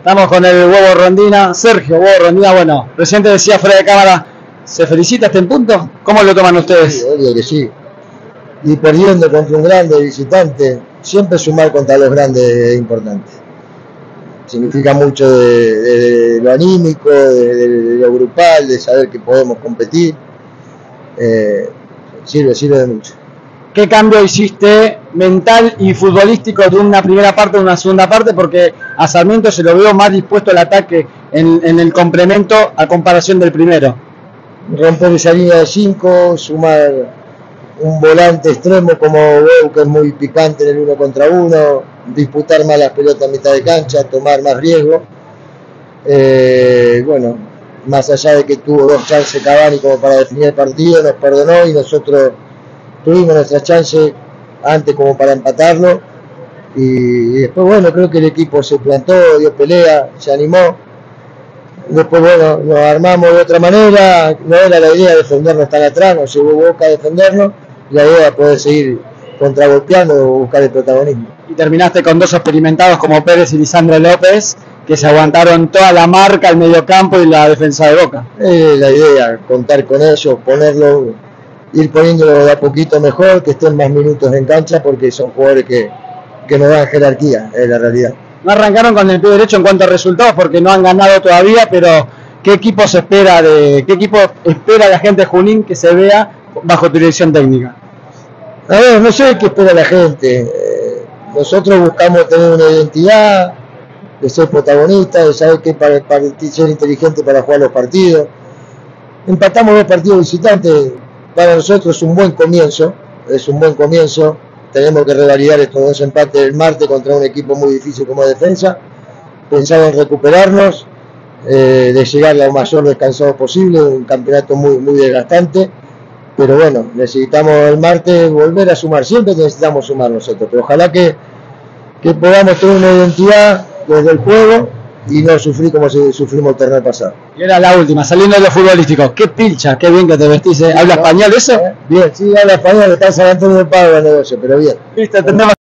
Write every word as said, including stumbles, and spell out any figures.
Estamos con el Huevo Rondina, Sergio Huevo Rondina. Bueno, recién te decía fuera de cámara, ¿se felicita este en punto? ¿Cómo lo toman ustedes? Sí, obvio que sí. Y perdiendo contra un grande visitante, siempre sumar contra los grandes es importante. Significa mucho de, de, de lo anímico, de, de, de lo grupal, de saber que podemos competir. Eh, sirve, sirve de mucho. ¿Qué cambio hiciste mental y futbolístico de una primera parte a una segunda parte? Porque a Sarmiento se lo veo más dispuesto al ataque en, en el complemento a comparación del primero. Romper esa línea de cinco, sumar un volante extremo como Beu, que es muy picante en el uno contra uno, disputar más las pelotas a mitad de cancha, tomar más riesgo. Eh, bueno, más allá de que tuvo dos chances Cavani como para definir el partido, nos perdonó y nosotros tuvimos nuestras chances antes como para empatarlo. Y, y después, bueno, creo que el equipo se plantó, dio pelea, se animó. Después, bueno, nos armamos de otra manera. No era la idea defendernos tan atrás, nos llevó Boca a defendernos. La idea era poder seguir contragolpeando o buscar el protagonismo. Y terminaste con dos experimentados como Pérez y Lisandro López, que se aguantaron toda la marca, el mediocampo y la defensa de Boca. Es la idea, contar con ellos, ponerlo, ir poniéndolo de a poquito mejor, que estén más minutos en cancha, porque son jugadores que, que nos dan jerarquía, es la realidad. No arrancaron con el pie derecho en cuanto a resultados porque no han ganado todavía, pero ¿qué equipo se espera de qué equipo espera la gente de Junín que se vea bajo tu dirección técnica? A ver, no sé qué espera la gente. Eh, nosotros buscamos tener una identidad, de ser protagonistas, de saber qué para, para ser inteligente para jugar los partidos. Empatamos dos partidos visitantes, para nosotros es un buen comienzo, es un buen comienzo. Tenemos que revalidar estos dos empates el martes contra un equipo muy difícil como Defensa. Pensamos en recuperarnos, eh, de llegar lo mayor descansados posible, un campeonato muy, muy desgastante. Pero bueno, necesitamos el martes volver a sumar, siempre necesitamos sumar nosotros. Pero ojalá que, que podamos tener una identidad desde el juego y no sufrir como si sufrimos el torneo pasado. Y era la última, saliendo de lo futbolístico. Qué pilcha, qué bien que te vestís. ¿Habla español eso? Bien, sí, habla español, está en San Antonio del Padre de negocio, pero bien. Listo, tendremos